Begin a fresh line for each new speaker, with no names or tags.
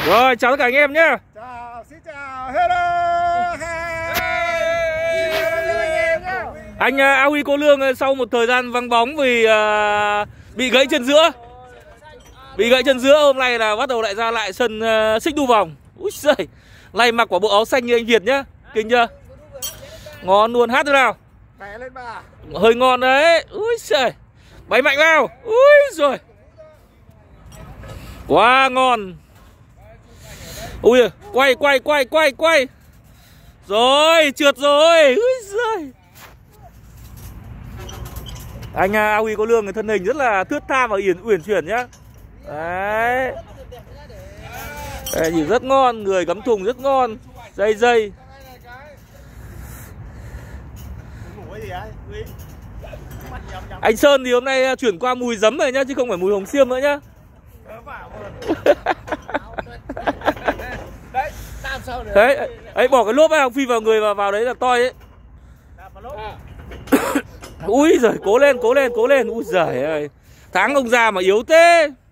Rồi, chào tất cả anh em nhé.
Chào, xin chào, hello.
Anh A Huy Cô Lương sau một thời gian vắng bóng vì bị gãy chân giữa. Bị gãy chân giữa, hôm nay là bắt đầu lại ra lại sân xích đu vòng. Úi giời, này mặc quả bộ áo xanh như anh Việt nhá. Kinh chưa? Ngon luôn, hát thế nào?
Bẻ lên bà.
Hơi ngon đấy. Úi giời, bày mạnh vào. Úi giời, quá ngon. Ui, quay. Rồi, trượt rồi. Úi giời. Anh A Huy Cô Lương, thân hình rất là thướt tha và uyển chuyển nhá. Đấy. Đây, nhìn rất ngon, người cắm thùng rất ngon. Dây. Anh Sơn thì hôm nay chuyển qua mùi giấm rồi nhá, chứ không phải mùi hồng xiêm nữa nhá. Đấy, ấy bỏ cái lốp Hồng Phi vào người vào đấy là toi ấy. Ui giời, cố lên. Ui giời ơi, thắng ông già mà yếu thế.